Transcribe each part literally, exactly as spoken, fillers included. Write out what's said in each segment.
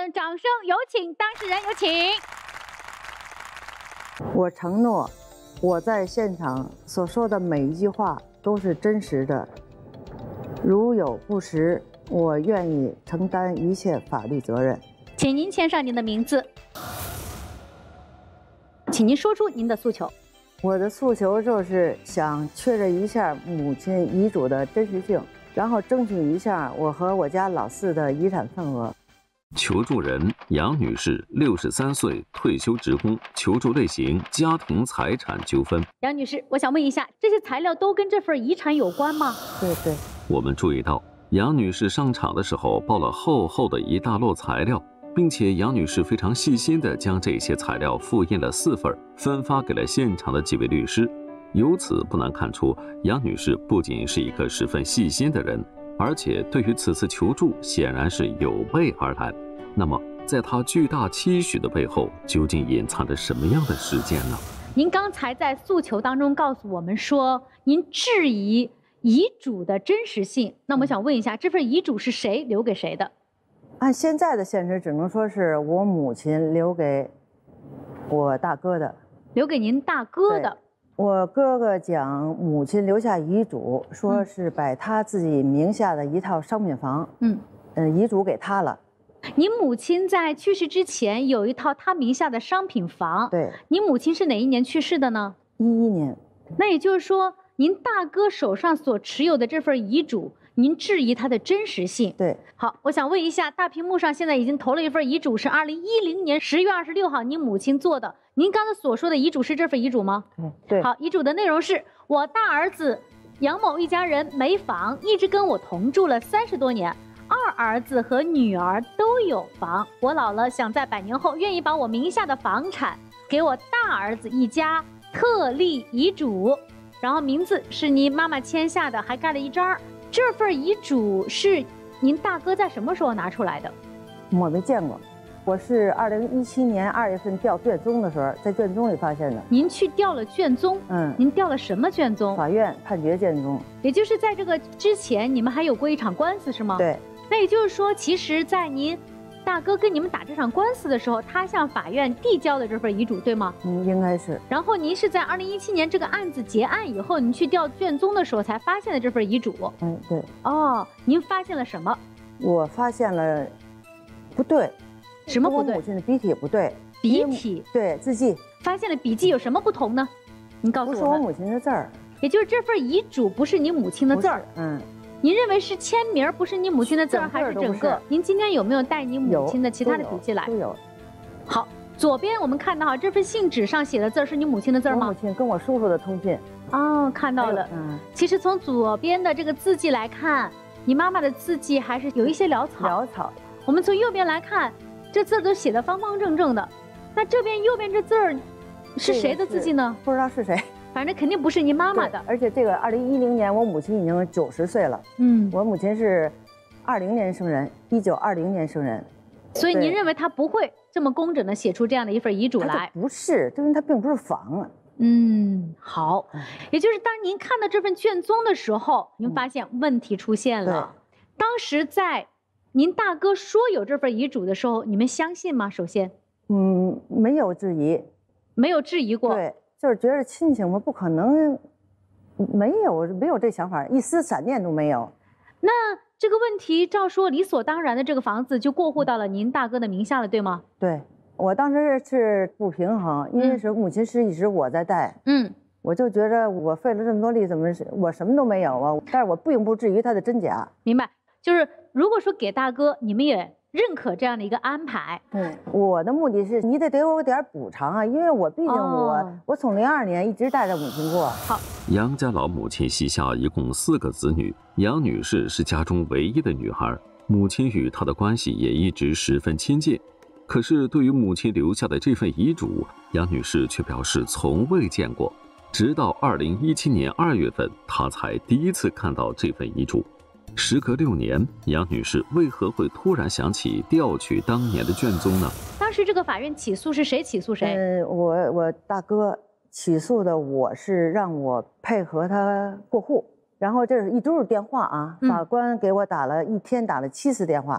们掌声有请当事人，有请。 我承诺，我在现场所说的每一句话都是真实的，如有不实，我愿意承担一切法律责任。 请您签上您的名字，请您说出您的诉求。 我的诉求就是想确认一下母亲遗嘱的真实性，然后争取一下我和我家老四的遗产份额。 求助人杨女士，六十三岁，退休职工，求助类型家庭财产纠纷。 杨女士，我想问一下，这些材料都跟这份遗产有关吗？ 对对。 我们注意到，杨女士上场的时候抱了厚厚的一大摞材料，并且杨女士非常细心地将这些材料复印了四份，分发给了现场的几位律师。由此不难看出，杨女士不仅是一个十分细心的人，而且对于此次求助显然是有备而来。那么在她巨大期许的背后，究竟隐藏着什么样的事件呢？ 您刚才在诉求当中告诉我们说，您质疑遗嘱的真实性。那我想问一下，这份遗嘱是谁留给谁的？ 按现在的现实，只能说是我母亲留给我大哥的， 留给您大哥的。 我哥哥讲，母亲留下遗嘱，说是把他自己名下的一套商品房，嗯，呃，遗嘱给他了。 您母亲在去世之前有一套她名下的商品房。 对。您母亲是哪一年去世的呢？ 一一年。 那也就是说，您大哥手上所持有的这份遗嘱，您质疑它的真实性。 对。 好，我想问一下，大屏幕上现在已经投了一份遗嘱，是二零一零年十月二十六号您母亲做的。您刚才所说的遗嘱是这份遗嘱吗？ 对对。 好，遗嘱的内容是：我大儿子杨某一家人没房，一直跟我同住了三十多年。二儿子和女儿都有房，我老了想在百年后愿意把我名下的房产给我大儿子一家，特立遗嘱，然后名字是您妈妈签下的，还盖了一章。这份遗嘱是您大哥在什么时候拿出来的？ 我没见过，我是二零一七年二月份调卷宗的时候，在卷宗里发现的。 您去调了卷宗？嗯，您调了什么卷宗？ 法院判决卷宗。 也就是在这个之前，你们还有过一场官司是吗？ 对。 那也就是说，其实，在您大哥跟你们打这场官司的时候，他向法院递交了这份遗嘱，对吗？ 嗯，应该是。 然后您是在二零一七年这个案子结案以后，您去调卷宗的时候才发现的这份遗嘱。 嗯，对。 哦，您发现了什么？ 我发现了不对。 什么不对？ 我母亲的笔体不对。 笔体？ 对，字迹。 发现了笔迹有什么不同呢？您告诉我们。 不是我母亲的字儿。 也就是这份遗嘱不是你母亲的字儿。 嗯。 您认为是签名，不是你母亲的字儿，还是整个？您今天有没有带你母亲的其他的笔记来？ 都有。 好，左边我们看到哈，这份信纸上写的字是你母亲的字吗？ 我母亲跟我叔叔的通信。 哦，看到了。嗯。其实从左边的这个字迹来看，你妈妈的字迹还是有一些潦草。 潦草。 我们从右边来看，这字都写得方方正正的。那这边右边这字儿是谁的字迹呢？ 不知道是谁。 反正肯定不是您妈妈的， 而且这个二零一零年，我母亲已经九十岁了。嗯，我母亲是二零年生人，一九二零年生人， 所以您认为她不会这么工整的写出这样的一份遗嘱来？ 不是，因为它并不是房啊。 嗯，好，也就是当您看到这份卷宗的时候，您发现问题出现了。当时在您大哥说有这份遗嘱的时候，你们相信吗？首先， 嗯，没有质疑， 没有质疑过。 对。就是觉得亲情嘛，不可能，没有没有这想法，一丝闪念都没有。 那这个问题照说理所当然的，这个房子就过户到了您大哥的名下了，对吗？ 对，我当时是不平衡，因为是母亲是一直我在带，嗯，我就觉得我费了这么多力，怎么我什么都没有啊？但是我并不质疑它的真假。 明白，就是如果说给大哥，你们也认可这样的一个安排。 嗯，我的目的是你得给我点补偿啊，因为我毕竟我、哦、我从零二年一直带着母亲过。 好， 杨家老母亲膝下一共四个子女，杨女士是家中唯一的女孩，母亲与她的关系也一直十分亲近。可是对于母亲留下的这份遗嘱，杨女士却表示从未见过，直到二零一七年二月份，她才第一次看到这份遗嘱。时隔六年，杨女士为何会突然想起调取当年的卷宗呢？ 当时这个法院起诉是谁起诉谁？ 嗯，我我大哥起诉的，我是让我配合他过户，然后这是一都是电话啊，嗯、法官给我打了一天打了七次电话，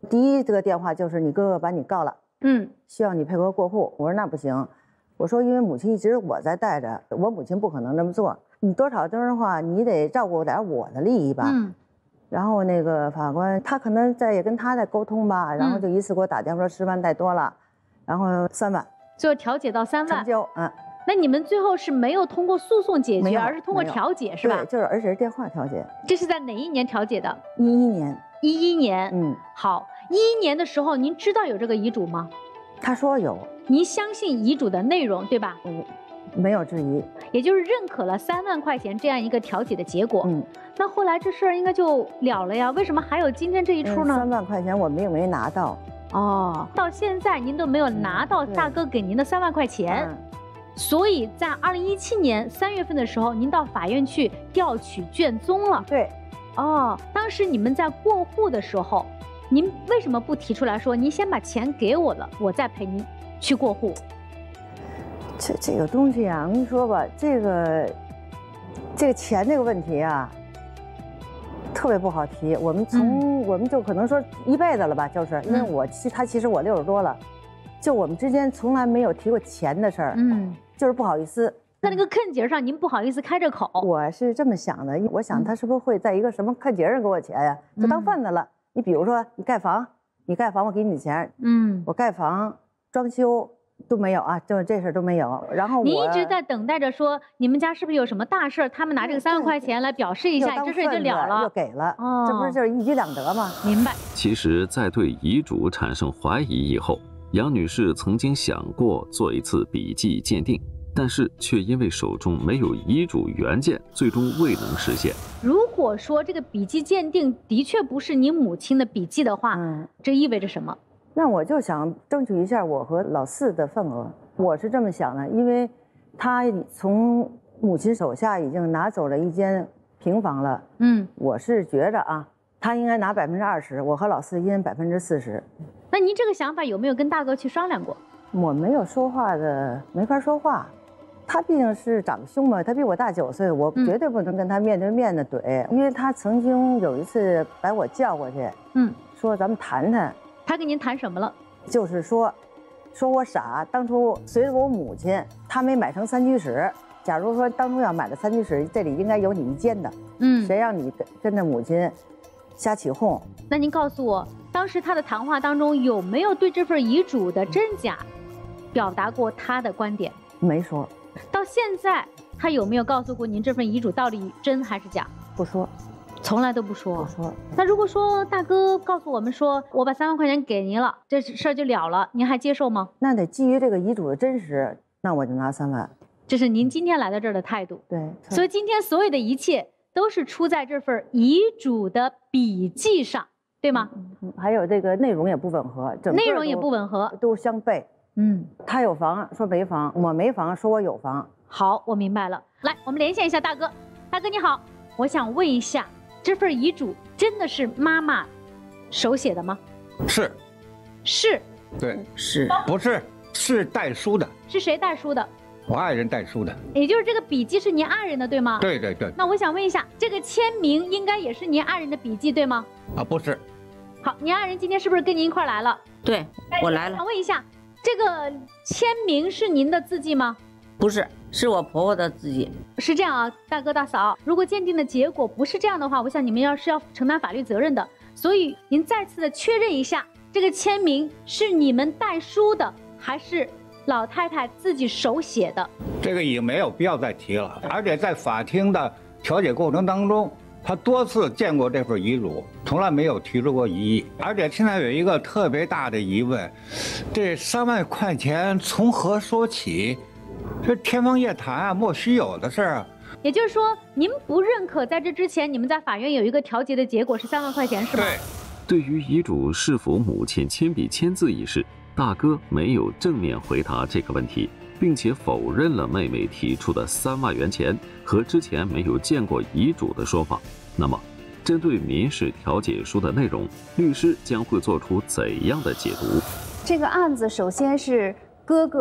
第一个电话就是你哥哥把你告了， 嗯， 需要你配合过户。我说那不行，我说因为母亲一直我在带着，我母亲不可能这么做。你多少证的话，你得照顾点我的利益吧。嗯。然后那个法官他可能在也跟他在沟通吧，然后就一次给我打电话说十万太多了，然后三万， 最后调解到三万。 成交，嗯。 那你们最后是没有通过诉讼解决，而是通过调解，是吧？ 对，就是而且是电话调解。 这是在哪一年调解的？ 一一年。 一一年， 嗯， 好，一一年的时候，您知道有这个遗嘱吗？ 他说有。 您相信遗嘱的内容，对吧？ 嗯，没有质疑。 也就是认可了三万块钱这样一个调解的结果。 嗯， 那后来这事儿应该就了了呀？为什么还有今天这一出呢？ 三万块钱我们又没拿到。 哦，到现在您都没有拿到大哥给您的三万块钱。嗯，所以在二零一七年三月份的时候，您到法院去调取卷宗了。 对。 哦，当时你们在过户的时候，您为什么不提出来说，您先把钱给我了，我再陪您去过户？ 这这个东西啊，我跟你说吧，这个这个钱这个问题啊，特别不好提。我们从、嗯、我们就可能说一辈子了吧，就是因为我其他其实我六十多了，就我们之间从来没有提过钱的事儿。嗯，就是不好意思。 在那个坑节上，您不好意思开这口。 我是这么想的，我想他是不是会在一个什么坑节上给我钱呀？就当份子了。你比如说，你盖房，你盖房我给你钱，嗯，我盖房装修都没有啊，就这事儿都没有。然后我你一直在等待着说，你们家是不是有什么大事儿？他们拿这个三万块钱来表示一下，这事儿就了了， 就给了。哦，这不是就是一举两得吗？ 明白。 其实，在对遗嘱产生怀疑以后，杨女士曾经想过做一次笔迹鉴定。但是却因为手中没有遗嘱原件，最终未能实现。 如果说这个笔迹鉴定的确不是你母亲的笔迹的话，嗯，这意味着什么？ 那我就想争取一下我和老四的份额。我是这么想的，因为他从母亲手下已经拿走了一间平房了，嗯，我是觉着啊，他应该拿百分之二十，我和老四一人百分之四十。 那您这个想法有没有跟大哥去商量过？ 我没有说话的，没法说话。他毕竟是长兄嘛，他比我大九岁，我绝对不能跟他面对面的怼，嗯、因为他曾经有一次把我叫过去，嗯，说咱们谈谈。 他跟您谈什么了？ 就是说，说我傻，当初随着我母亲，他没买成三居室。假如说当初要买了三居室，这里应该有你一间的，嗯，谁让你跟跟着母亲瞎起哄？ 那您告诉我，当时他的谈话当中有没有对这份遗嘱的真假表达过他的观点？ 没说。 到现在，他有没有告诉过您这份遗嘱到底真还是假？ 不说， 从来都不说。 不说。 那如果说大哥告诉我们说，我把三万块钱给您了，这事儿就了了，您还接受吗？ 那得基于这个遗嘱的真实，那我就拿三万。 这是您今天来到这儿的态度。 对。 所以今天所有的一切都是出在这份遗嘱的笔记上，对吗？ 嗯、还有这个内容也不吻合，整个内容也不吻合， 都相悖。嗯，他有房说没房，我没房说我有房。 好，我明白了。来，我们连线一下大哥。大哥你好，我想问一下，这份遗嘱真的是妈妈手写的吗？ 是。 是。 对， 是。 不是，是代书的。 是谁代书的？ 我爱人代书的。 也就是这个笔记是您爱人的，对吗？ 对对对。 那我想问一下，这个签名应该也是您爱人的笔记，对吗？ 啊，不是。 好，您爱人今天是不是跟您一块来了？ 对，我来了。 我想问一下。这个签名是您的字迹吗？ 不是，是我婆婆的字迹。 是这样啊，大哥大嫂，如果鉴定的结果不是这样的话，我想你们要是要承担法律责任的。所以您再次的确认一下，这个签名是你们代书的，还是老太太自己手写的？ 这个已经没有必要再提了。而且在法庭的调解过程当中，他多次见过这份遗嘱，从来没有提出过异议。而且现在有一个特别大的疑问，这三万块钱从何说起？这天方夜谭啊，莫须有的事儿啊。 也就是说，您不认可在这之前你们在法院有一个调解的结果是三万块钱，是吗？ 对。 对于遗嘱是否母亲亲笔签字一事，大哥没有正面回答这个问题，并且否认了妹妹提出的三万元钱和之前没有见过遗嘱的说法。那么，针对民事调解书的内容，律师将会做出怎样的解读？ 这个案子首先是哥哥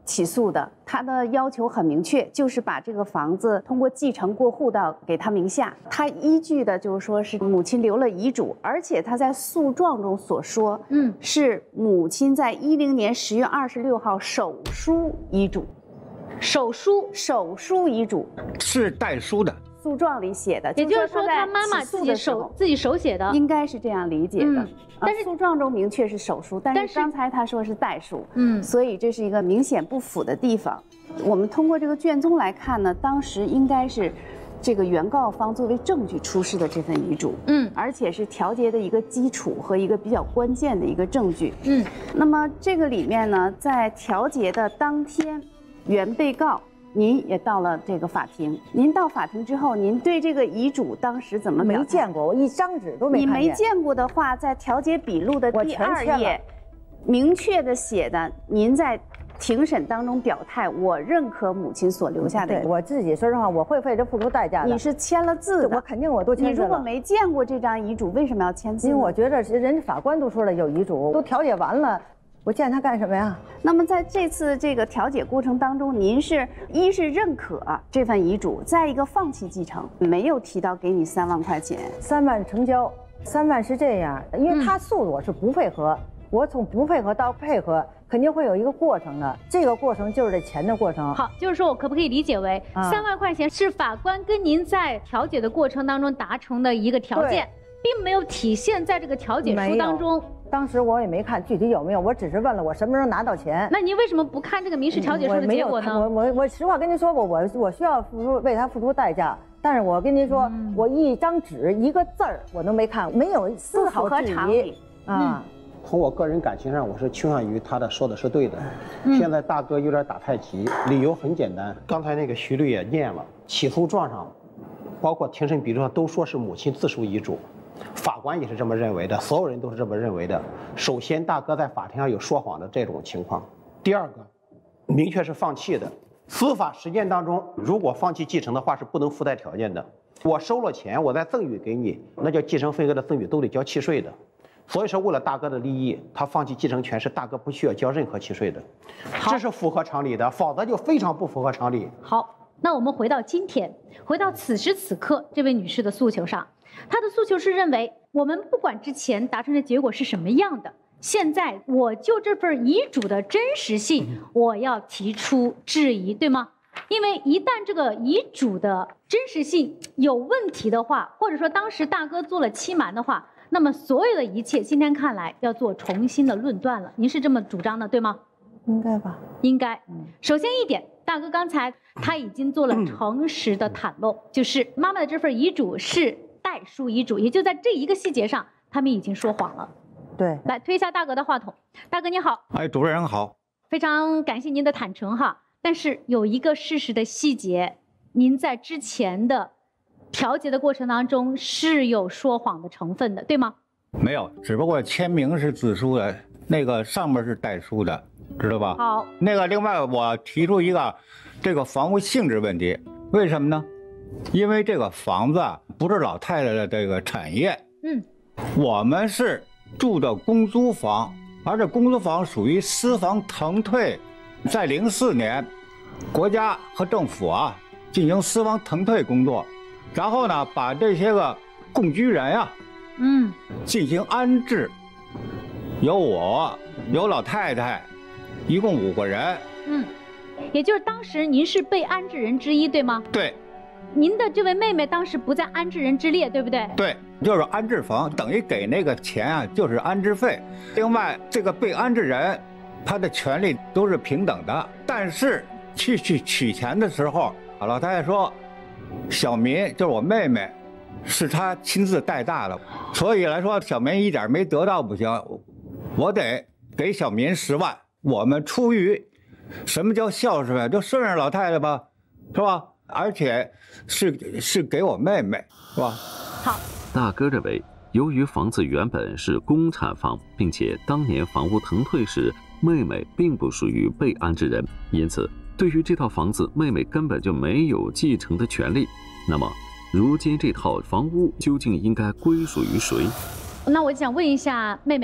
起诉的，他的要求很明确，就是把这个房子通过继承过户到给他名下。他依据的就是说是母亲留了遗嘱，而且他在诉状中所说，嗯，是母亲在一零年十月二十六号手书遗嘱， 手书手书遗嘱是代书的。 诉状里写的， 也就是说他他妈妈自己手自己手写的， 应该是这样理解的。 嗯、但是诉状中明确是手书，但是刚才他说是代书， 嗯， 所以这是一个明显不符的地方。我们通过这个卷宗来看呢，当时应该是这个原告方作为证据出示的这份遗嘱，嗯，而且是调解的一个基础和一个比较关键的一个证据，嗯。那么这个里面呢，在调解的当天，原被告。您也到了这个法庭，您到法庭之后，您对这个遗嘱当时怎么没见过？我一张纸都没看见。 你没见过的话，在调解笔录的第二页，明确的写的，您在庭审当中表态，我认可母亲所留下的。 对，我自己说实话，我会为这付出代价的。 你是签了字的， 我肯定我都签字了。 你如果没见过这张遗嘱，为什么要签字？ 因为我觉得人家法官都说了有遗嘱，都调解完了。我见他干什么呀？ 那么在这次这个调解过程当中，您是一是认可这份遗嘱，再一个放弃继承，没有提到给你三万块钱。 三万成交，三万是这样，因为他诉我是不配合，嗯、我从不配合到配合，肯定会有一个过程的。这个过程就是这钱的过程。 好，就是说我可不可以理解为三、啊、万块钱是法官跟您在调解的过程当中达成的一个条件，并没有体现在这个调解书当中。 当时我也没看具体有没有，我只是问了我什么时候拿到钱。 那您为什么不看这个民事调解书的结果呢？ 我我我实话跟您说过，我我需要付出为他付出代价，但是我跟您说，嗯、我一张纸一个字儿我都没看，没有丝毫质疑啊。 从我个人感情上，我是倾向于他的说的是对的。嗯、现在大哥有点打太极，理由很简单，刚才那个徐律也念了，起诉状上，包括庭审笔录上都说是母亲自书遗嘱。法官也是这么认为的，所有人都是这么认为的。首先，大哥在法庭上有说谎的这种情况；第二个，明确是放弃的。司法实践当中，如果放弃继承的话，是不能附带条件的。我收了钱，我再赠与给你，那叫继承份额的赠与，都得交契税的。所以说，为了大哥的利益，他放弃继承权是大哥不需要交任何契税的，这是符合常理的，否则就非常不符合常理。 好，那我们回到今天，回到此时此刻这位女士的诉求上。他的诉求是认为，我们不管之前达成的结果是什么样的，现在我就这份遗嘱的真实性，我要提出质疑，对吗？因为一旦这个遗嘱的真实性有问题的话，或者说当时大哥做了欺瞒的话，那么所有的一切今天看来要做重新的论断了。您是这么主张的，对吗？ 应该吧， 应该。首先一点，大哥刚才他已经做了诚实的袒露，就是妈妈的这份遗嘱是代书遗嘱，也就在这一个细节上，他们已经说谎了。 对， 来推一下大哥的话筒。大哥你好。 哎，主持人好。 非常感谢您的坦诚哈，但是有一个事实的细节，您在之前的调解的过程当中是有说谎的成分的，对吗？ 没有，只不过签名是自书的，那个上面是代书的，知道吧？ 好。 那个另外我提出一个这个房屋性质问题，为什么呢？因为这个房子啊不是老太太的这个产业，嗯，我们是住的公租房，而这公租房属于私房腾退，在零四年，国家和政府啊进行私房腾退工作，然后呢把这些个共居人啊，嗯，进行安置，有我，有老太太，一共五个人， 嗯，也就是当时您是被安置人之一，对吗？ 对。 您的这位妹妹当时不在安置人之列，对不对？ 对，就是安置房，等于给那个钱啊，就是安置费。另外，这个被安置人，他的权利都是平等的。但是去去取钱的时候，老太太说，小民就是我妹妹，是她亲自带大的，所以来说，小民一点没得到不行，我得给小民十万。我们出于什么叫孝顺？就顺着老太太吧，是吧？而且是是给我妹妹，是吧？ 好， 大哥认为，由于房子原本是公产房，并且当年房屋腾退时，妹妹并不属于被安置人，因此对于这套房子，妹妹根本就没有继承的权利。那么，如今这套房屋究竟应该归属于谁？ 那我想问一下妹妹，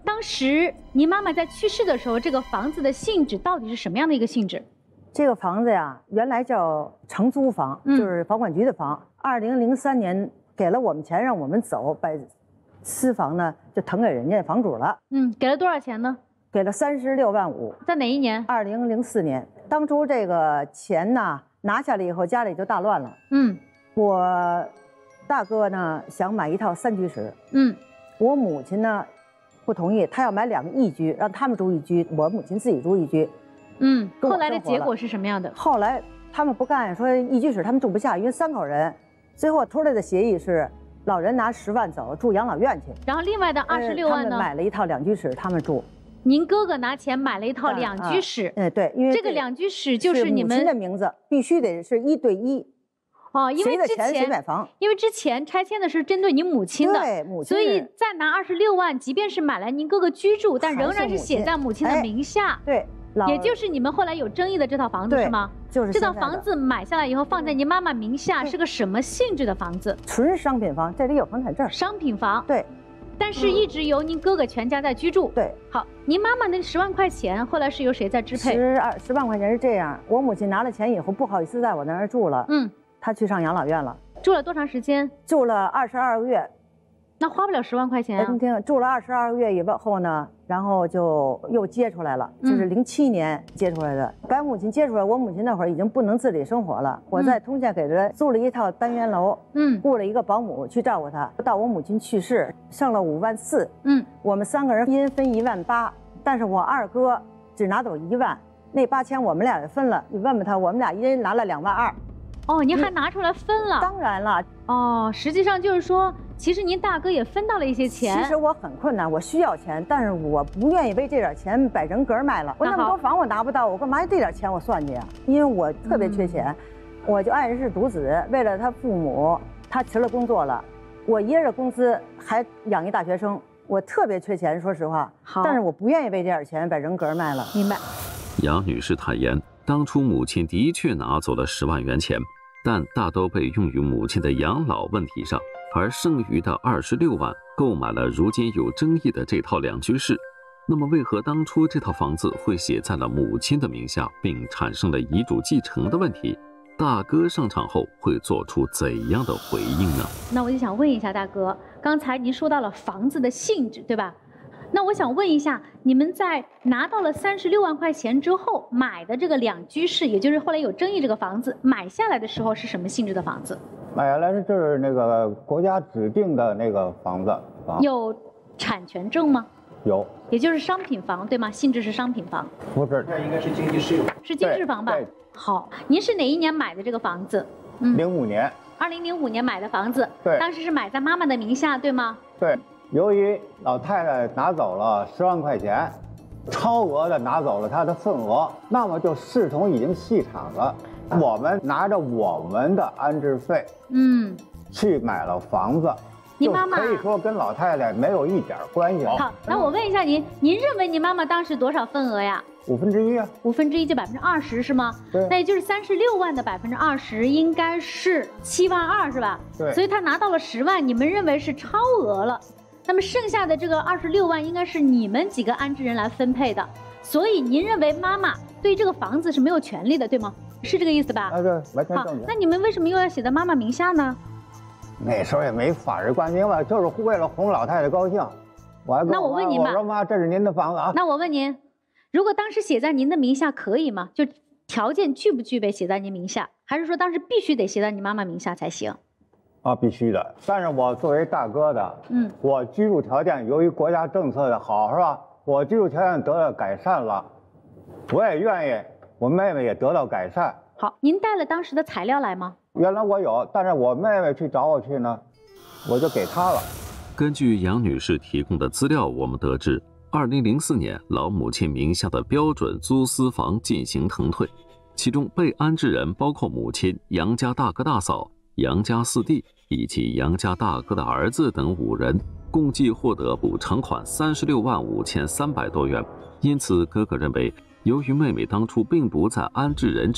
当时您妈妈在去世的时候，这个房子的性质到底是什么样的一个性质？ 这个房子呀，原来叫承租房，嗯、就是房管局的房。二零零三年给了我们钱让我们走，把私房呢就腾给人家房主了。 嗯，给了多少钱呢？ 给了三十六万五。 在哪一年？ 二零零四年。当初这个钱呢拿下来以后，家里就大乱了。嗯，我大哥呢想买一套三居室。嗯，我母亲呢不同意，她要买两个一居，让他们住一居，我母亲自己住一居。嗯， 后来的结果是什么样的？ 后来他们不干，说一居室他们住不下，因为三口人。最后出来的协议是，老人拿十万走，住养老院去。 然后另外的二十六万呢？ 他们买了一套两居室，他们住。 您哥哥拿钱买了一套两居室。 哎、啊啊，对，因为这个两居室就是你们母亲的名字，必须得是一对一。 哦，因为之前谁买房， 因为之前拆迁的是针对您母亲的， 对母亲， 所以再拿二十六万，即便是买来您哥哥居住，但仍然是写在母亲的名下。 哎、对。 也就是你们后来有争议的这套房子是吗？ 就是这套房子买下来以后放在您妈妈名下，是个什么性质的房子？ 纯商品房，这里有房产证。 商品房。 对。 但是一直由您哥哥全家在居住。 对。 好，您妈妈那十万块钱后来是由谁在支配？ 十二十万块钱是这样，我母亲拿了钱以后不好意思在我那儿住了，嗯，她去上养老院了。 住了多长时间？ 住了二十二个月。 那花不了十万块钱啊！ 您听，住了二十二个月以后呢，然后就又接出来了，就是零七年接出来的。把母亲接出来，我母亲那会儿已经不能自理生活了。我在通县给她租了一套单元楼，嗯，雇了一个保姆去照顾她。到我母亲去世，剩了五万四，嗯，我们三个人一人分一万八，但是我二哥只拿走一万，那八千我们俩也分了。你问问他，我们俩一人拿了两万二。 哦，您还拿出来分了？ 当然了。 哦，实际上就是说，其实您大哥也分到了一些钱。 其实我很困难，我需要钱，但是我不愿意为这点钱把人格卖了。我那么多房我拿不到，我干嘛这点钱我算计啊？因为我特别缺钱，嗯、我就爱人是独子，为了他父母，他辞了工作了，我一人的工资还养一大学生，我特别缺钱，说实话。好，但是我不愿意为这点钱把人格卖了。 明白。 杨女士坦言，当初母亲的确拿走了十万元钱。但大都被用于母亲的养老问题上，而剩余的二十六万购买了如今有争议的这套两居室。那么，为何当初这套房子会写在了母亲的名下，并产生了遗嘱继承的问题？大哥上场后会做出怎样的回应呢？ 那我就想问一下大哥，刚才您说到了房子的性质，对吧？那我想问一下，你们在拿到了三十六万块钱之后买的这个两居室，也就是后来有争议这个房子买下来的时候是什么性质的房子？ 买下来就是那个国家指定的那个房子。啊、 有产权证吗？ 有， 也就是商品房对吗？性质是商品房？ 不是， 那应该是经济适用。 是经适房吧？好，您是哪一年买的这个房子？ 嗯，零五年。 二零零五年买的房子。 对。 当时是买在妈妈的名下，对吗？ 对。由于老太太拿走了十万块钱，超额的拿走了她的份额，那么就视同已经弃产了。我们拿着我们的安置费，嗯，去买了房子。 您妈妈可以说跟老太太没有一点关系。 好，那我问一下您，您认为您妈妈当时多少份额呀？ 五分之一啊。 五分之一就百分之二十是吗？ 对。 那也就是三十六万的百分之二十应该是七万二是吧？ 对。 所以她拿到了十万，你们认为是超额了。那么剩下的这个二十六万应该是你们几个安置人来分配的，所以您认为妈妈对这个房子是没有权利的，对吗？是这个意思吧？ 啊，对，完全正确。 那你们为什么又要写在妈妈名下呢？ 那时候也没法律关明白，就是为了哄老太太高兴。我还跟那我问您吧， 我说妈，这是您的房子啊。 那我问您，如果当时写在您的名下可以吗？就条件具不具备写在您名下，还是说当时必须得写在你妈妈名下才行？ 啊，必须的。但是我作为大哥的，嗯，我居住条件由于国家政策的好，是吧？我居住条件得到改善了，我也愿意，我妹妹也得到改善。 好，您带了当时的材料来吗？ 原来我有，但是我妹妹去找我去呢，我就给她了。 根据杨女士提供的资料，我们得知，二零零四年老母亲名下的标准租私房进行腾退，其中被安置人包括母亲、杨家大哥大嫂、杨家四弟以及杨家大哥的儿子等五人，共计获得补偿款三十六万五千三百多元。因此，哥哥认为，由于妹妹当初并不在安置人之列，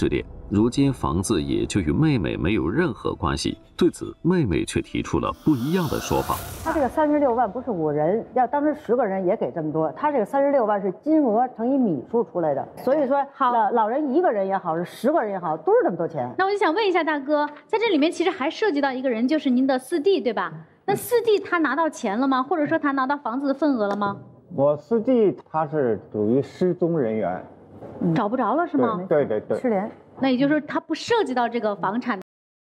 如今房子也就与妹妹没有任何关系。对此，妹妹却提出了不一样的说法。 他这个三十六万不是五人，要当时十个人也给这么多。他这个三十六万是金额乘以米数出来的，所以说老老人一个人也好，是十个人也好，都是这么多钱。 那我就想问一下大哥，在这里面其实还涉及到一个人，就是您的四弟，对吧？那四弟他拿到钱了吗？或者说他拿到房子的份额了吗？ 我四弟他是属于失踪人员， 嗯、找不着了是吗？ 对对对， 失联。 那也就是说他不涉及到这个房产。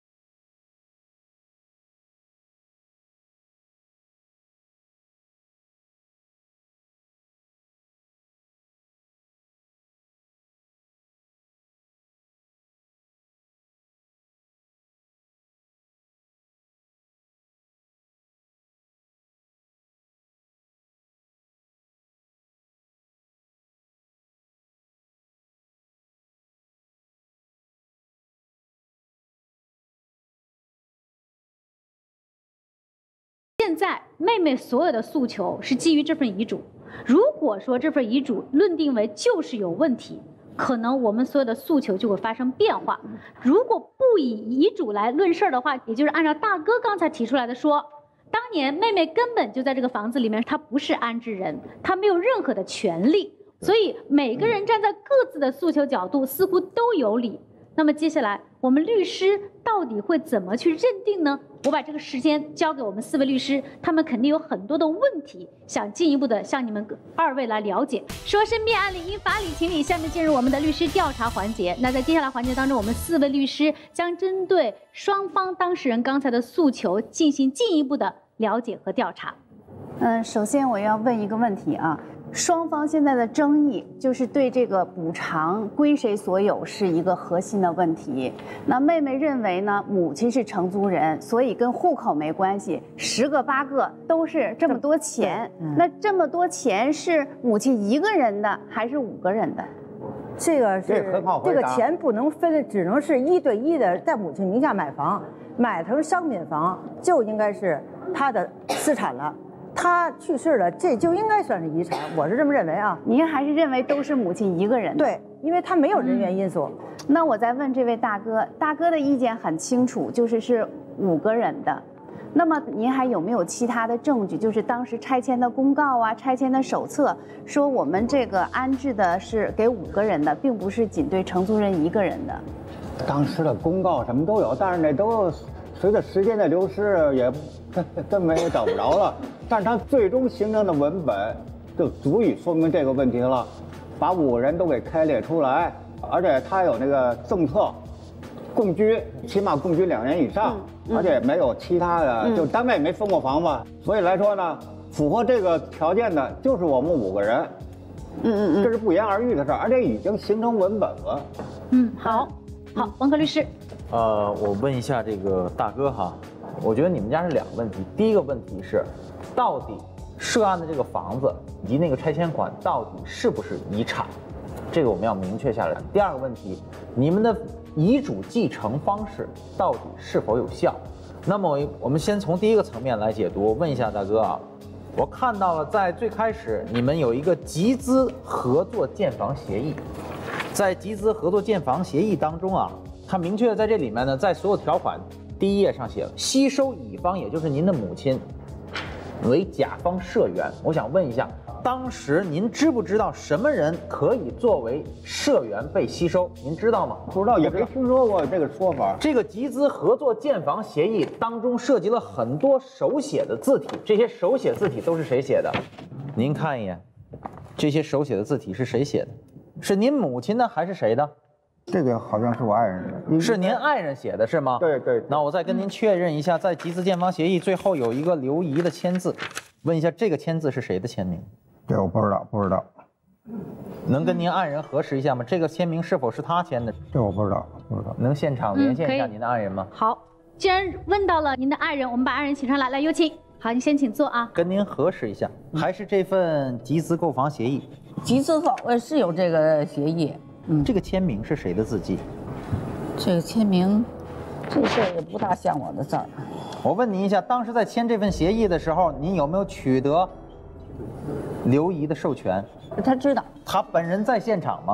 现在妹妹所有的诉求是基于这份遗嘱。如果说这份遗嘱论定为就是有问题，可能我们所有的诉求就会发生变化。如果不以遗嘱来论事儿的话，也就是按照大哥刚才提出来的说，当年妹妹根本就在这个房子里面，她不是安置人，她没有任何的权利。所以每个人站在各自的诉求角度，似乎都有理。那么接下来我们律师到底会怎么去认定呢？我把这个时间交给我们四位律师，他们肯定有很多的问题想进一步的向你们二位来了解。说申辩案例依法理情理，下面进入我们的律师调查环节。那在接下来环节当中，我们四位律师将针对双方当事人刚才的诉求进行进一步的了解和调查。 嗯，首先我要问一个问题啊。双方现在的争议就是对这个补偿归谁所有是一个核心的问题。那妹妹认为呢，母亲是承租人，所以跟户口没关系，十个八个都是这么多钱。嗯、那这么多钱是母亲一个人的还是五个人的？ 这个是这很好回答。 这个钱不能分，只能是一对一的，在母亲名下买房，买成商品房就应该是她的私产了。他去世了，这就应该算是遗产，我是这么认为啊。 您还是认为都是母亲一个人的？ 对，因为他没有人员因素。 嗯、那我再问这位大哥，大哥的意见很清楚，就是是五个人的。那么您还有没有其他的证据？就是当时拆迁的公告啊、拆迁的手册，说我们这个安置的是给五个人的，并不是仅对承租人一个人的。 当时的公告什么都有，但是那都随着时间的流失也根本也找不着了。但是它最终形成的文本就足以说明这个问题了，把五个人都给开列出来，而且它有那个政策，共居起码共居两年以上，嗯嗯、而且没有其他的，嗯、就单位没分过房子，所以来说呢，符合这个条件的就是我们五个人，嗯嗯嗯，这是不言而喻的事儿，而且已经形成文本了。 嗯，好，好，王可律师。 呃，我问一下这个大哥哈，我觉得你们家是两个问题，第一个问题是。到底涉案的这个房子以及那个拆迁款到底是不是遗产？这个我们要明确下来。第二个问题，你们的遗嘱继承方式到底是否有效？那么我们先从第一个层面来解读。我问一下大哥啊，我看到了在最开始你们有一个集资合作建房协议，在集资合作建房协议当中啊，它明确在这里面呢，在所有条款第一页上写了吸收乙方，也就是您的母亲为甲方社员。我想问一下，当时您知不知道什么人可以作为社员被吸收？您知道吗？ 不知道，也没听说过这个说法。 这个集资合作建房协议当中涉及了很多手写的字体，这些手写字体都是谁写的？您看一眼，这些手写的字体是谁写的？是您母亲的还是谁的？ 这个好像是我爱人的， 是您爱人写的是吗？ 对对。 那我再跟您确认一下，在集资建房协议最后有一个刘姨的签字，问一下这个签字是谁的签名？ 这我不知道，不知道。 能跟您爱人核实一下吗？这个签名是否是他签的？ 这我不知道，不知道。 能现场连线一下您的爱人吗？ 嗯、好，既然问到了您的爱人，我们把爱人请上来，来有请。好，你先请坐啊。 跟您核实一下，还是这份集资购房协议？ 集资后呃是有这个协议。 嗯，这个签名是谁的字迹？ 这个签名，这事儿也不大像我的字儿。 我问您一下，当时在签这份协议的时候，您有没有取得刘姨的授权？ 他知道。 他本人在现场吗？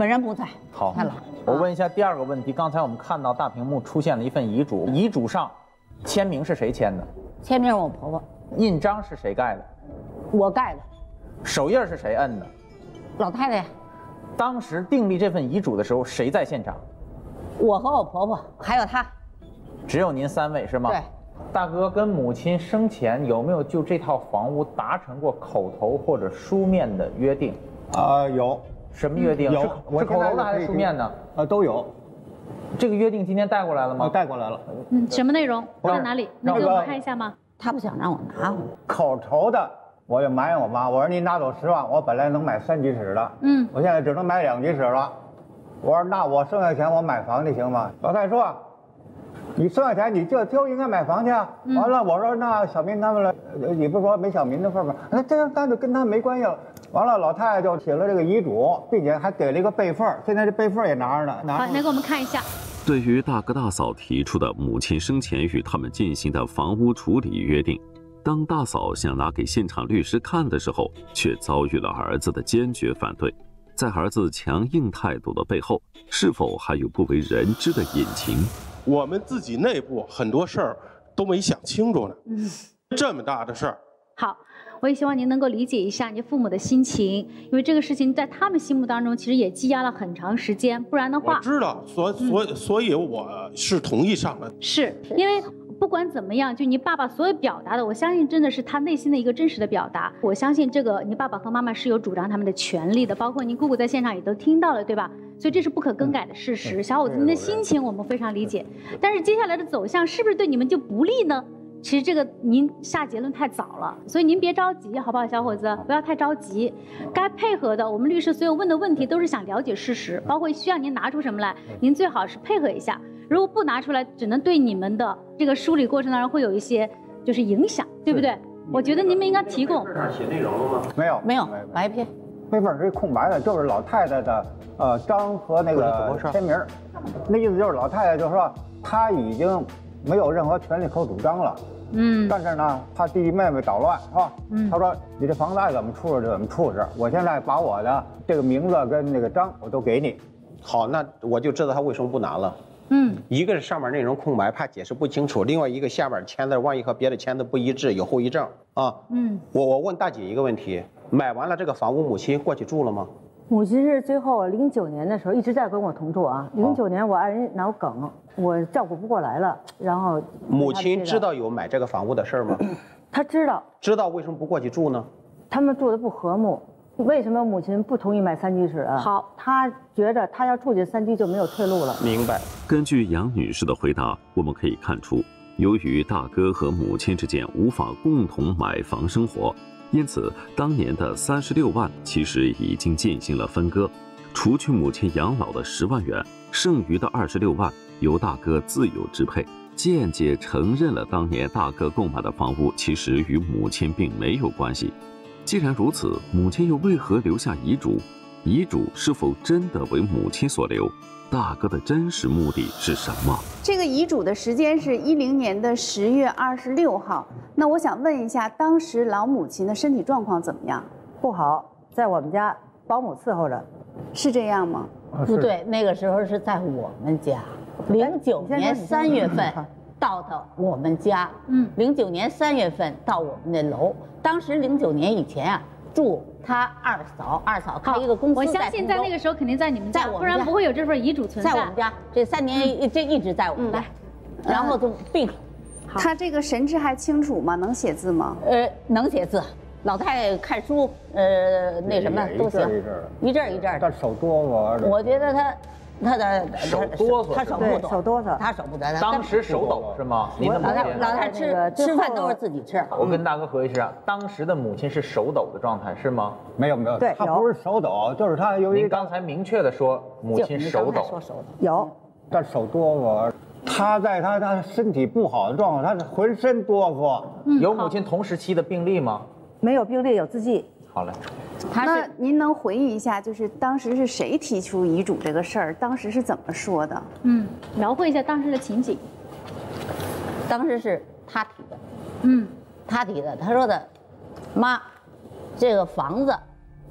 本人不在。 好， 太老。 我问一下第二个问题，刚才我们看到大屏幕出现了一份遗嘱，遗嘱上签名是谁签的？ 签名我婆婆。 印章是谁盖的？ 我盖的。 手印是谁摁的？ 老太太。 当时订立这份遗嘱的时候，谁在现场？ 我和我婆婆还有她。 只有您三位是吗？ 对。 大哥跟母亲生前有没有就这套房屋达成过口头或者书面的约定？ 啊，有。 什么约定？ 有， 是口头的还是书面的？ 啊，都有。 这个约定今天带过来了吗？ 带过来了。 嗯，什么内容？在哪里？能给我们看一下吗？ 他不想让我拿。 口头的，我就埋怨我妈，我说你拿走十万，我本来能买三居室的，嗯，我现在只能买两居室了。我说那我剩下钱我买房去行吗？老太太说，你剩下钱你就就应该买房去啊。嗯、完了，我说那小民他们了，你不是说没小民的份吗？那这样那就跟他没关系了。完了，老太太就写了这个遗嘱，并且还给了一个备份，现在这备份也拿着呢。拿好，来给我们看一下。 对于大哥大嫂提出的母亲生前与他们进行的房屋处理约定，当大嫂想拿给现场律师看的时候，却遭遇了儿子的坚决反对。在儿子强硬态度的背后，是否还有不为人知的隐情？ 我们自己内部很多事儿都没想清楚呢。嗯，这么大的事儿。 好。我也希望您能够理解一下你父母的心情，因为这个事情在他们心目当中其实也积压了很长时间，不然的话， 我知道，所所以所以我是同意上的。 是因为不管怎么样，就你爸爸所有表达的，我相信真的是他内心的一个真实的表达。我相信这个你爸爸和妈妈是有主张他们的权利的，包括您姑姑在现场也都听到了，对吧？所以这是不可更改的事实。小伙子，您的心情我们非常理解，但是接下来的走向是不是对你们就不利呢？其实这个您下结论太早了，所以您别着急，好不好，小伙子，不要太着急。该配合的，我们律师所有问的问题都是想了解事实，包括需要您拿出什么来，您最好是配合一下。如果不拿出来，只能对你们的这个梳理过程当中会有一些就是影响，对不对？我觉得您们应该提供。 上写内容了吗？ 没有， 没有，白篇。 备份是空白的，就是老太太的呃章和那个签名，那意思就是老太太就是说她已经没有任何权利可主张了。嗯，但是呢，怕弟弟妹妹捣乱，是吧？嗯，他说你这房子爱怎么处置就怎么处置，我现在把我的这个名字跟那个章我都给你。 好，那我就知道他为什么不拿了。嗯，一个是上面内容空白，怕解释不清楚；另外一个下面签字万一和别的签字不一致，有后遗症啊。嗯，我我问大姐一个问题：买完了这个房屋，母亲过去住了吗？ 母亲是最后零九年的时候一直在跟我同住啊。零九年我爱人脑梗，我照顾不过来了，然后母亲知道有买这个房屋的事吗？ 她知道。 知道为什么不过去住呢？ 他们住的不和睦。为什么母亲不同意买三居室啊？ 好， 她觉着她要住进三居就没有退路了。 明白。 根据杨女士的回答，我们可以看出，由于大哥和母亲之间无法共同买房生活，因此当年的三十六万其实已经进行了分割，除去母亲养老的十万元，剩余的二十六万由大哥自有支配，间接承认了当年大哥购买的房屋其实与母亲并没有关系。既然如此，母亲又为何留下遗嘱？遗嘱是否真的为母亲所留？大哥的真实目的是什么？ 这个遗嘱的时间是一零年的十月二十六号。那我想问一下，当时老母亲的身体状况怎么样？ 不好，在我们家保姆伺候着。 是这样吗？ 不对，那个时候是在我们家。零九年三月份到的我们家，嗯，零九年三月份到我们的楼。当时零九年以前啊，住他二嫂，二嫂开一个公司。 我相信在那个时候肯定在你们家，不然不会有这份遗嘱存在。 在我们家，这三年这一直在我们家，然后就病了。 他这个神志还清楚吗？能写字吗？ 呃，能写字。老太太看书，呃，那什么都行，一阵一阵的。 但手哆嗦。 我觉得他。他的手哆嗦， 他手不抖， 手哆嗦， 他手不抖。 当时手抖是吗？您的母亲， 老太吃吃饭都是自己吃。 我跟大哥核一下，当时的母亲是手抖的状态是吗？ 没有没有，她不是手抖，就是她由于您刚才明确的说母亲手抖， 有， 但手哆嗦。她在她她身体不好的状况，她是浑身哆嗦。 有母亲同时期的病例吗？ 没有病例，有字迹。 好嘞。 那您能回忆一下，就是当时是谁提出遗嘱这个事儿？当时是怎么说的？ 嗯，描绘一下当时的情景。 当时是他提的，嗯，他提的。他说的，妈，这个房子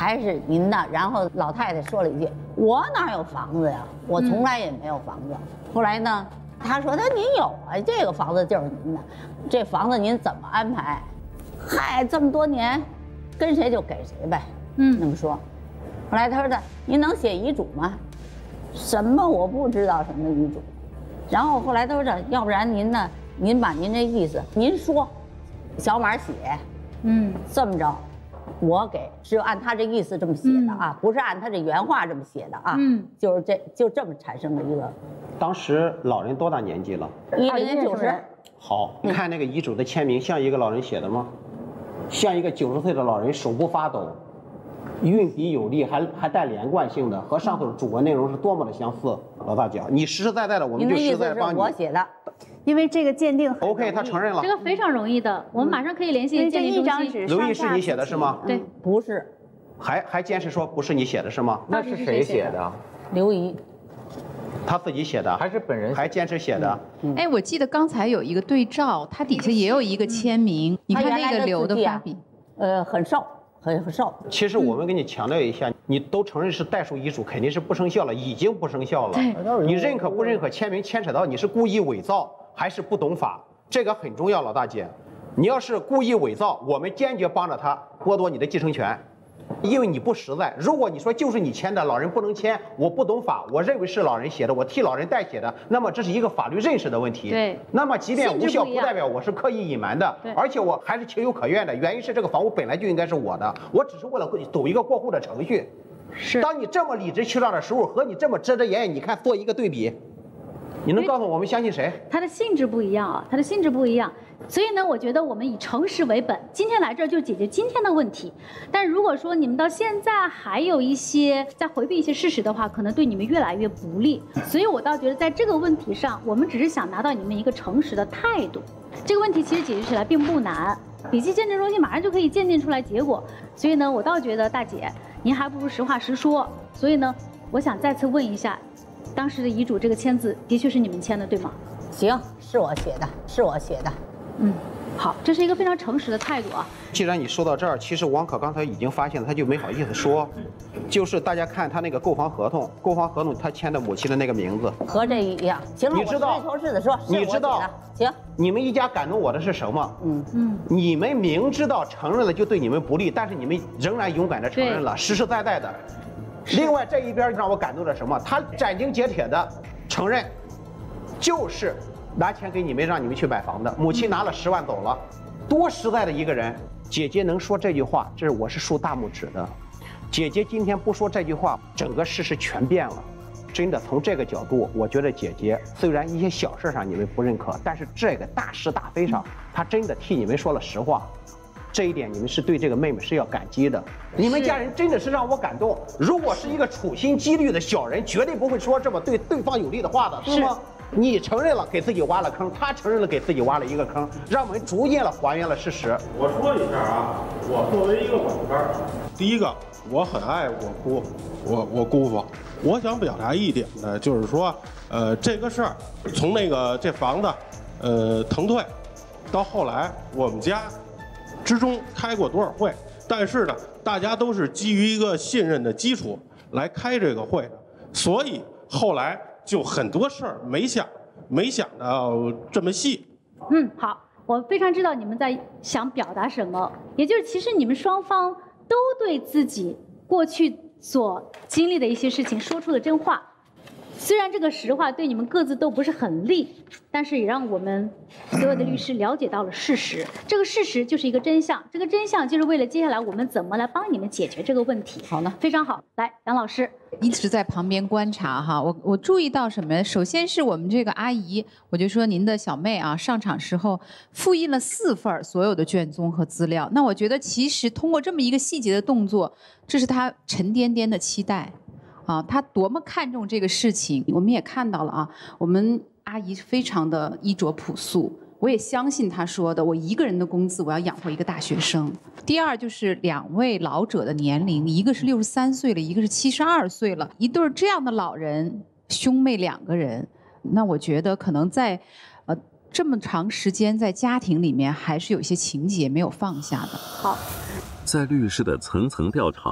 还是您的？然后老太太说了一句：“我哪有房子呀？我从来也没有房子。嗯”后来呢，他说：“他您有啊，这个房子就是您的，这房子您怎么安排？嗨，这么多年，跟谁就给谁呗。”嗯，那么说。后来他说的：“您能写遗嘱吗？”什么我不知道什么遗嘱。然后后来他说的：“要不然您呢？您把您这意思您说，小马写，嗯，这么着。”我给是按他这意思这么写的啊，嗯、不是按他这原话这么写的啊，嗯，就是这就这么产生了一个。 当时老人多大年纪了？ 一零年九十。 好，你看那个遗嘱的签名像一个老人写的吗？像一个九十岁的老人手不发抖，运笔有力，还还带连贯性的，和上头的主文内容是多么的相似。老大姐，你实实在在的，我们就实在帮你。 我写的。 因为这个鉴定 OK， 他承认了， 这个非常容易的，我们马上可以联系鉴定中心。 刘毅是你写的是吗？ 对， 不是， 还还坚持说不是你写的是吗？ 那是谁写的？ 刘姨， 他自己写的， 还是本人？ 还坚持写的？ 哎，我记得刚才有一个对照，它底下也有一个签名，你看那个刘的发笔， 呃，很瘦。很很瘦。 其实我们给你强调一下，你都承认是代书遗嘱，肯定是不生效了，已经不生效了。你认可不认可签名牵扯到你是故意伪造还是不懂法，这个很重要，老大姐。你要是故意伪造，我们坚决帮着他剥夺你的继承权，因为你不实在。如果你说就是你签的，老人不能签，我不懂法，我认为是老人写的，我替老人代写的，那么这是一个法律认识的问题。 对。 那么即便无效，不代表我是刻意隐瞒的，而且我还是情有可原的。原因是这个房屋本来就应该是我的，我只是为了走一个过户的程序。 是。 当你这么理直气壮的时候，和你这么遮遮掩掩，你看做一个对比，你能告诉我们相信谁？ 它的性质不一样啊，它的性质不一样。所以呢，我觉得我们以诚实为本，今天来这儿就解决今天的问题。但如果说你们到现在还有一些在回避一些事实的话，可能对你们越来越不利。所以我倒觉得在这个问题上，我们只是想拿到你们一个诚实的态度。这个问题其实解决起来并不难，笔迹鉴定中心马上就可以鉴定出来结果。所以呢，我倒觉得大姐您还不如实话实说。所以呢，我想再次问一下，当时的遗嘱这个签字的确是你们签的，对吗？ 行，是我写的，是我写的。 嗯，好，这是一个非常诚实的态度啊。 既然你说到这儿，其实王可刚才已经发现了，他就没好意思说，就是大家看他那个购房合同，购房合同他签的母亲的那个名字和这一样。行了， 你知道， 我实事求是的说， 你知道， 行。 你们一家感动我的是什么？嗯嗯，你们明知道承认了就对你们不利，但是你们仍然勇敢的承认了，实实在在的。另外这一边让我感动的什么？他斩钉截铁的承认，就是拿钱给你们让你们去买房的，母亲拿了十万走了，多实在的一个人。姐姐能说这句话，这是我是竖大拇指的。姐姐今天不说这句话，整个事实全变了。真的从这个角度，我觉得姐姐虽然一些小事上你们不认可，但是这个大是大非上，她真的替你们说了实话。这一点你们是对这个妹妹是要感激的，你们家人真的是让我感动。如果是一个处心积虑的小人，绝对不会说这么对对方有利的话的，对吗？你承认了给自己挖了坑，他承认了给自己挖了一个坑，让我们逐渐了还原了事实。 我说一下啊，我作为一个晚辈，第一个我很爱我姑，我我姑父，我想表达一点呢，就是说，呃，这个事儿从那个这房子，呃，腾退，到后来我们家之中开过多少会，但是呢，大家都是基于一个信任的基础来开这个会的，所以后来就很多事儿没想没想到这么细。 嗯，好，我非常知道你们在想表达什么，也就是其实你们双方都对自己过去所经历的一些事情说出了真话。虽然这个实话对你们各自都不是很利，但是也让我们所有的律师了解到了事实。这个事实就是一个真相，这个真相就是为了接下来我们怎么来帮你们解决这个问题。 好呢， 非常好。来，杨老师一直在旁边观察哈，我我注意到什么？首先是我们这个阿姨，我就说您的小妹啊，上场时候复印了四份所有的卷宗和资料。那我觉得其实通过这么一个细节的动作，这是她沉甸甸的期待。啊，他多么看重这个事情，我们也看到了啊。我们阿姨非常的衣着朴素，我也相信她说的，我一个人的工资我要养活一个大学生。第二就是两位老者的年龄，一个是六十三岁了，一个是七十二岁了，一对这样的老人，兄妹两个人，那我觉得可能在呃这么长时间在家庭里面，还是有一些情节没有放下的。 好。 在律师的层层调查下，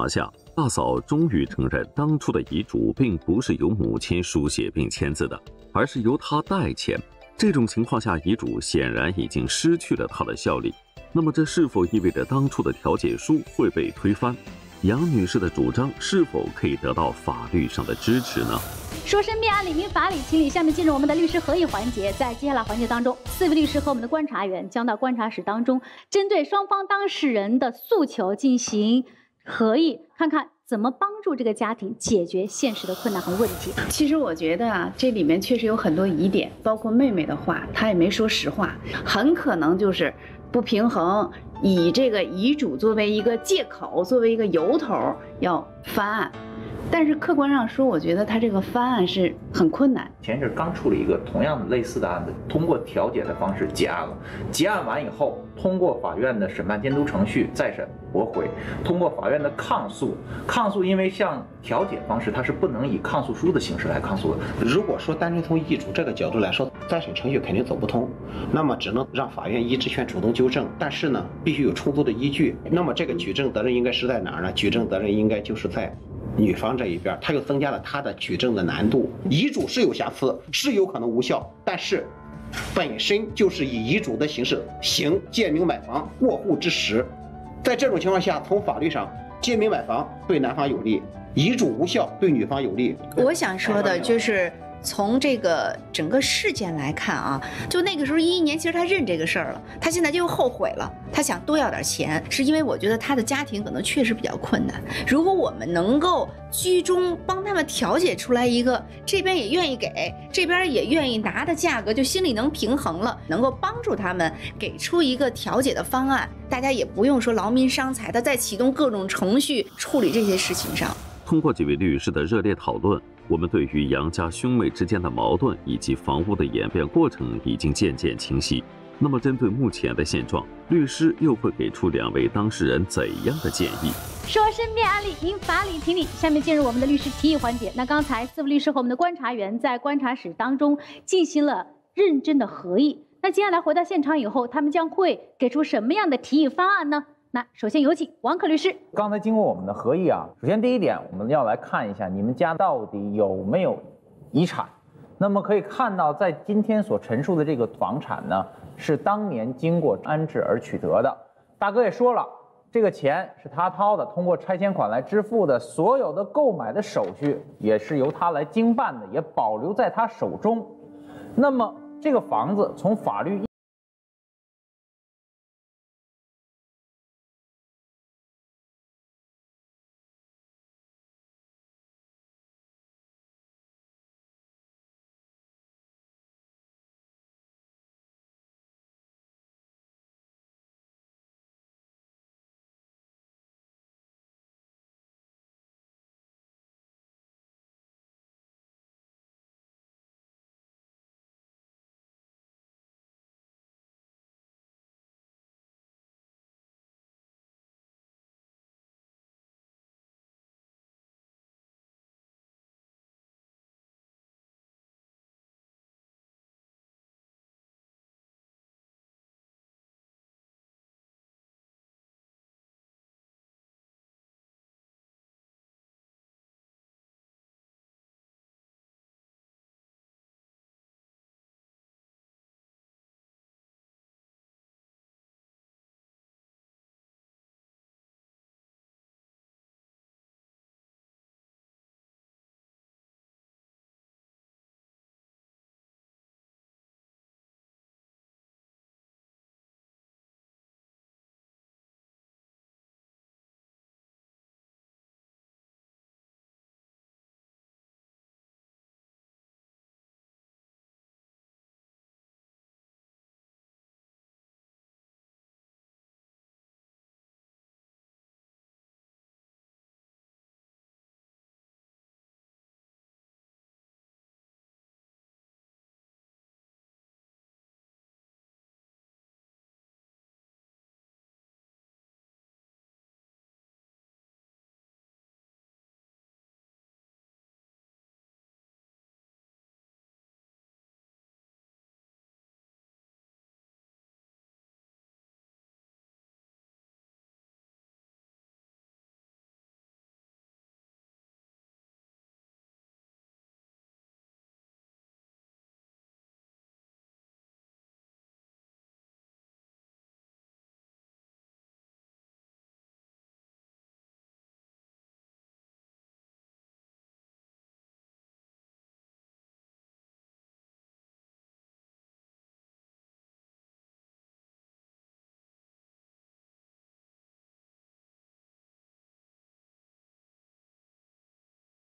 大嫂终于承认，当初的遗嘱并不是由母亲书写并签字的，而是由她代签。这种情况下，遗嘱显然已经失去了它的效力。那么，这是否意味着当初的调解书会被推翻？杨女士的主张是否可以得到法律上的支持呢？ 说申辩案理，民法理情理。下面进入我们的律师合议环节。在接下来环节当中，四位律师和我们的观察员将到观察室当中，针对双方当事人的诉求进行合议，看看怎么帮助这个家庭解决现实的困难和问题。 其实我觉得啊，这里面确实有很多疑点，包括妹妹的话，她也没说实话，很可能就是不平衡，以这个遗嘱作为一个借口，作为一个由头要翻案。但是客观上说，我觉得他这个翻案是很困难。 前阵刚处理一个同样的类似的案子，通过调解的方式结案了。结案完以后，通过法院的审判监督程序再审驳回，通过法院的抗诉，抗诉因为像调解方式，它是不能以抗诉书的形式来抗诉的。 如果说单纯从遗嘱这个角度来说，再审程序肯定走不通，那么只能让法院依职权主动纠正，但是呢，必须有充足的依据。那么这个举证责任应该是在哪儿呢？举证责任应该就是在女方这一边，他又增加了他的举证的难度。遗嘱是有瑕疵，是有可能无效，但是本身就是以遗嘱的形式行借名买房过户之实。在这种情况下，从法律上，借名买房对男方有利，遗嘱无效对女方有利。 我想说的就是，从这个整个事件来看啊，就那个时候一一年，其实他认这个事儿了，他现在就又后悔了，他想多要点钱，是因为我觉得他的家庭可能确实比较困难。如果我们能够居中帮他们调解出来一个这边也愿意给，这边也愿意拿的价格，就心里能平衡了，能够帮助他们给出一个调解的方案，大家也不用说劳民伤财的再启动各种程序处理这些事情上。 通过几位律师的热烈讨论，我们对于杨家兄妹之间的矛盾以及房屋的演变过程已经渐渐清晰。那么，针对目前的现状，律师又会给出两位当事人怎样的建议？ 说申辩案理，民法理情理。下面进入我们的律师提议环节。那刚才四位律师和我们的观察员在观察室当中进行了认真的合议。那接下来回到现场以后，他们将会给出什么样的提议方案呢？那首先有请王可律师。 刚才经过我们的合议啊，首先第一点，我们要来看一下你们家到底有没有遗产。那么可以看到，在今天所陈述的这个房产呢，是当年经过安置而取得的。大哥也说了，这个钱是他掏的，通过拆迁款来支付的，所有的购买的手续也是由他来经办的，也保留在他手中。那么这个房子从法律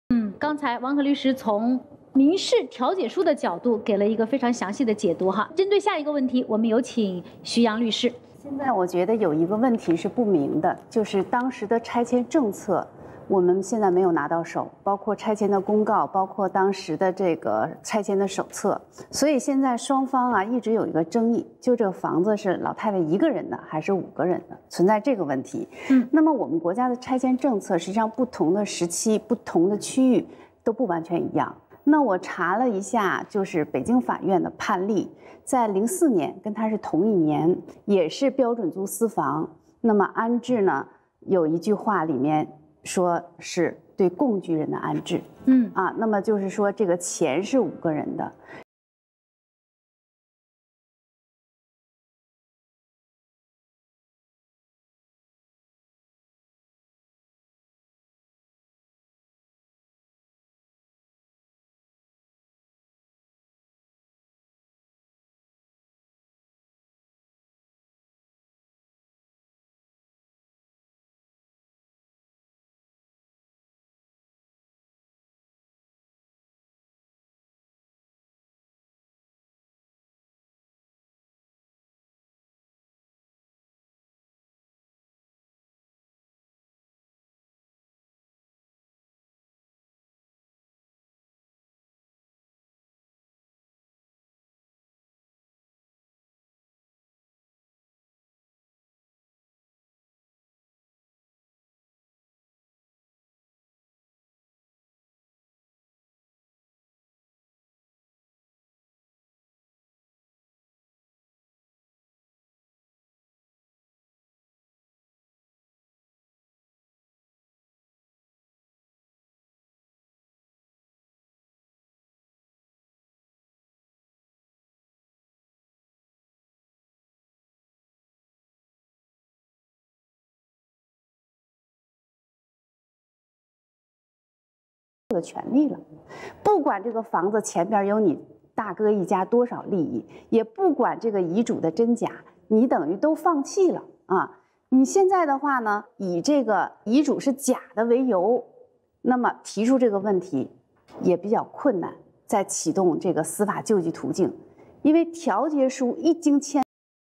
嗯，刚才王可律师从民事调解书的角度给了一个非常详细的解读哈。针对下一个问题，我们有请徐阳律师。 现在我觉得有一个问题是不明的，就是当时的拆迁政策，我们现在没有拿到手，包括拆迁的公告，包括当时的这个拆迁的手册。所以现在双方啊一直有一个争议，就这个房子是老太太一个人的还是五个人的，存在这个问题。嗯，那么我们国家的拆迁政策实际上不同的时期、不同的区域都不完全一样。那我查了一下，就是北京法院的判例，在零四年跟它是同一年，也是标准租私房。那么安置呢，有一句话里面说是对共居人的安置，嗯啊，那么就是说这个钱是五个人的。的权利了，不管这个房子前边有你大哥一家多少利益，也不管这个遗嘱的真假，你等于都放弃了啊！你现在的话呢，以这个遗嘱是假的为由，那么提出这个问题也比较困难，再启动这个司法救济途径，因为调解书一经签。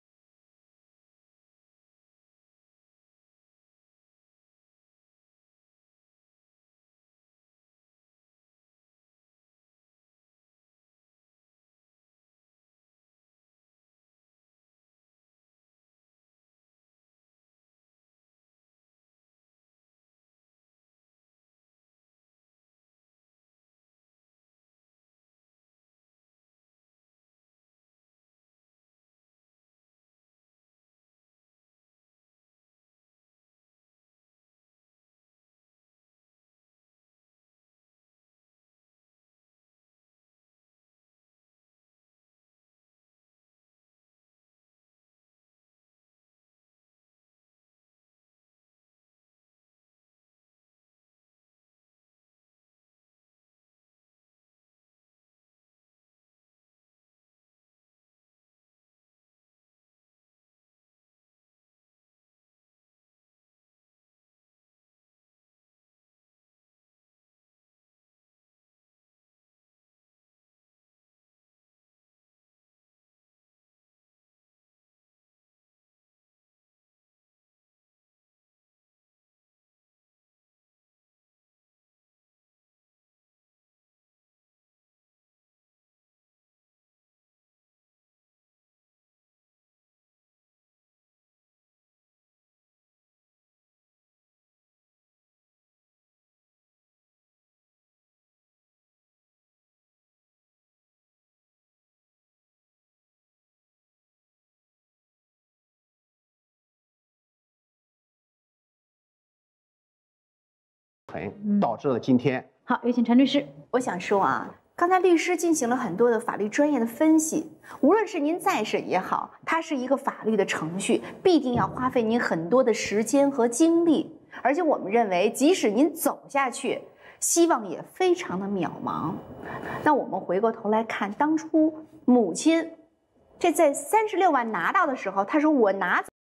导致了今天。 好，有请陈律师。 我想说啊，刚才律师进行了很多的法律专业的分析，无论是您再审也好，它是一个法律的程序，必定要花费您很多的时间和精力，而且我们认为，即使您走下去，希望也非常的渺茫。那我们回过头来看，当初母亲这在三十六万拿到的时候，她说我拿走。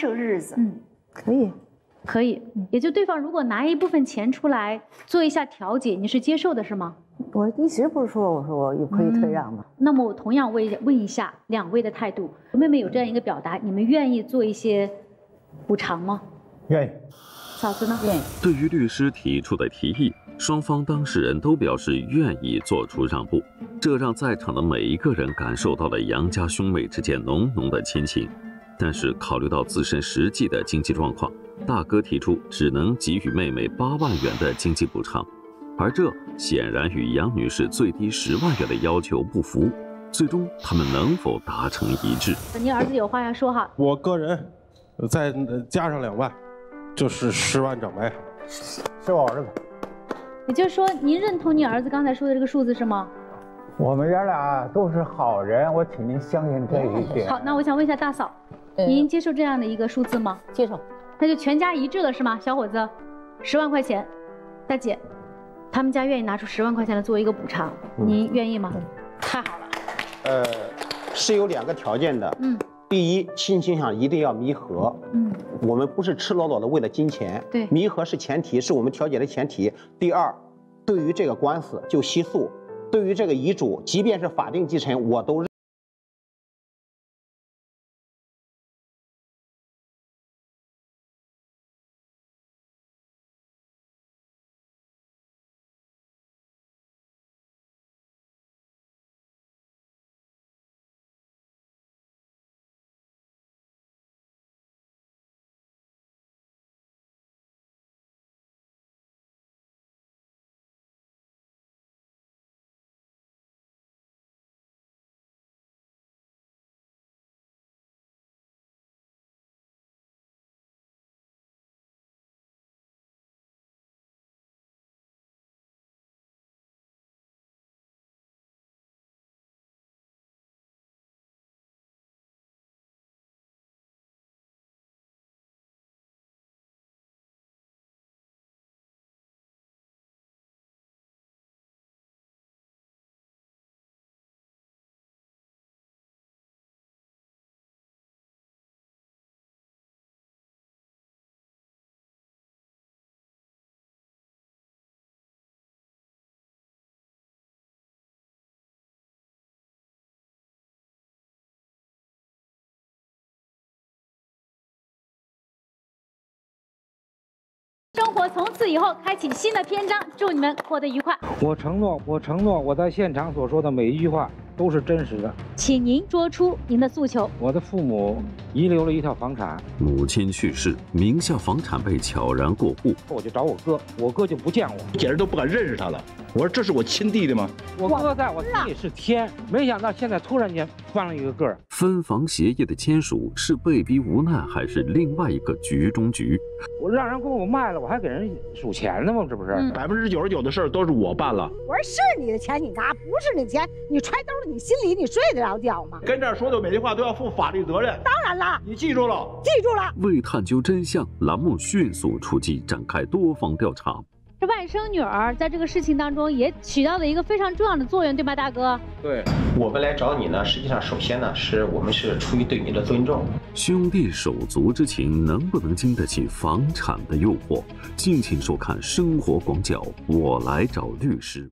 是个日子。 嗯， 可以， 可以。也就对方如果拿一部分钱出来做一下调解，你是接受的是吗？ 我一直不是说我说我可以退让吗？ 嗯、那么我同样问问一下两位的态度，妹妹有这样一个表达，你们愿意做一些补偿吗？ 愿意。 嫂子呢？ 愿意。 对于律师提出的提议，双方当事人都表示愿意做出让步，这让在场的每一个人感受到了杨家兄妹之间浓浓的亲情。但是考虑到自身实际的经济状况，大哥提出只能给予妹妹八万元的经济补偿，而这显然与杨女士最低十万元的要求不符。最终他们能否达成一致？ 您儿子有话要说哈？ 我个人再加上两万，就是十万整呗。 是我儿子。 也就是说，您认同你儿子刚才说的这个数字是吗？ 我们爷俩都是好人，我请您相信这一点。 好，那我想问一下大嫂，您接受这样的一个数字吗？ 接受。 那就全家一致了是吗？小伙子，十万块钱，大姐，他们家愿意拿出十万块钱来做一个补偿，嗯、您愿意吗？嗯、太好了。 呃，是有两个条件的。嗯。第一，亲情上一定要弥合。嗯。我们不是赤裸裸的为了金钱。 对。 弥合是前提，是我们调解的前提。第二，对于这个官司就息诉，对于这个遗嘱，即便是法定继承，我都认。 生活从此以后开启新的篇章，祝你们过得愉快。 我承诺，我承诺，我在现场所说的每一句话都是真实的。 请您说出您的诉求。 我的父母遗留了一套房产， 母亲去世，名下房产被悄然过户， 我就找我哥，我哥就不见我， 简直都不敢认识他了。我说这是我亲弟弟吗？ 我哥在我心里是天，没想到现在突然间翻了一个个儿。 分房协议的签署是被逼无奈，还是另外一个局中局？ 我让人给我卖了，我还给人数钱呢吗？这不是百分之九十九的事儿都是我办了。 我说是你的钱你拿，不是你的钱你揣兜里，你心里你睡得着觉吗？ 跟这儿说的每句话都要负法律责任。 当然了， 你记住了， 记住了。 为探究真相，栏目迅速出击，展开多方调查。 这外甥女儿在这个事情当中也起到了一个非常重要的作用，对吧，大哥？ 对，我们来找你呢，实际上首先呢，是我们是出于对你的尊重。 兄弟手足之情能不能经得起房产的诱惑？敬请收看《生活广角》，我来找律师。